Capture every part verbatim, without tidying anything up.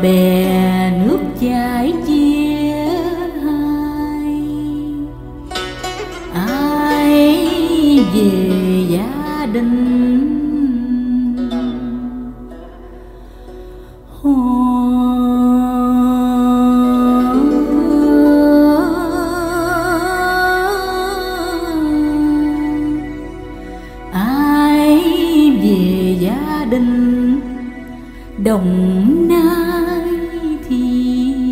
bè nước chảy chia hai, ai về gia đình ai về gia đình Đồng Nai thì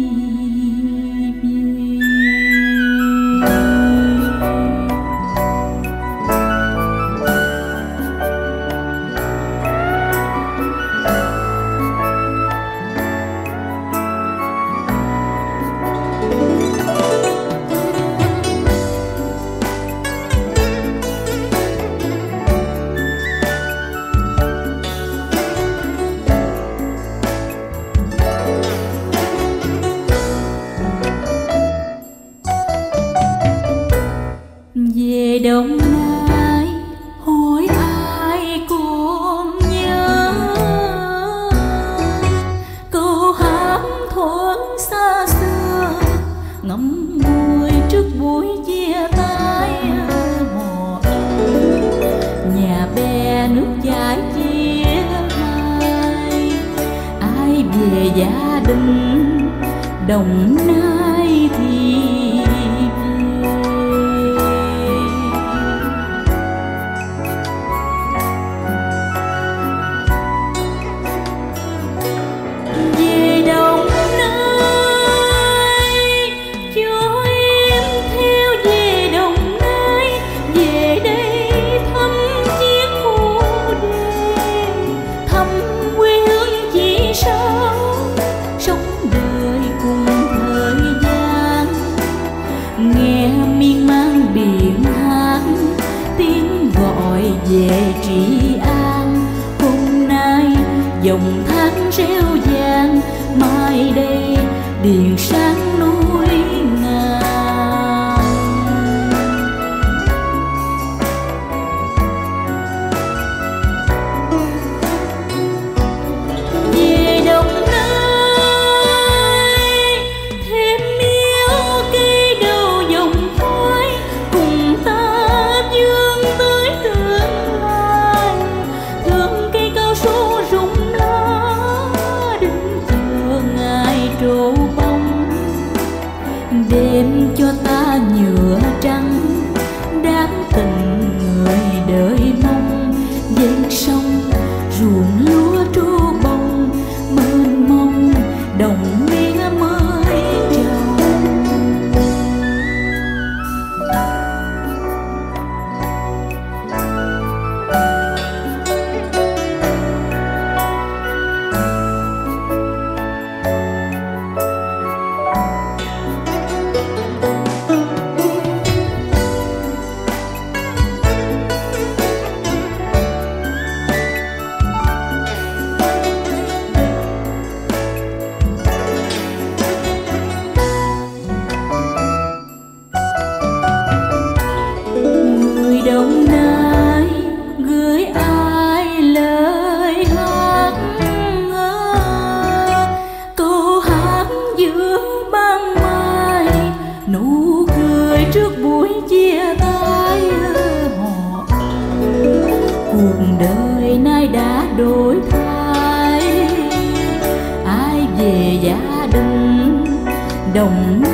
về Đồng Nai hỏi ai cũng nhớ câu hát thoáng xa xưa ngắm ngùi trước buổi chia tay mò nhà bè nước chảy chia hai, ai về gia đình Đồng Nai thì miên man biển hát tiếng gọi về Trị An. Hôm nay dòng tháng reo vang, mai đây điện sáng núi ngàn. Về Đồng Nai thêm miếu cây đầu dòng khói, cùng ta vươn tới tương lai. Thương cây cao su rụng lá, đứng chờ ngày trổ bông. Đêm cho ta nhựa trắng, đám tình người đợi mong. Ven sông ruộng lúa trổ bông, mênh mông đồng mía mới trồng. Đồng Nai gửi ai lời hát ngơ, câu hát giữa ban mai, nụ cười trước buổi chia tay. Họ cuộc đời nay đã đổi thay, ai về gia đình Đồng